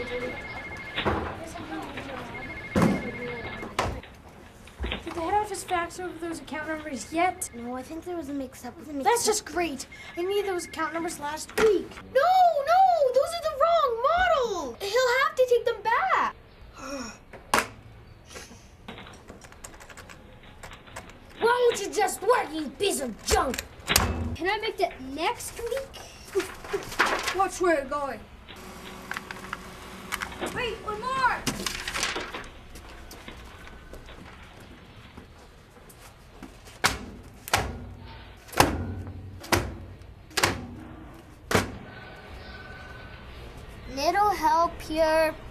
Did the head office fax over those account numbers yet? No, I think there was a mix-up. That's just great. I needed those account numbers last week. No, those are the wrong model. He'll have to take them back. Why don't you just work, you piece of junk? Can I make that next week? Watch where you're going. Wait, one more! Little help here.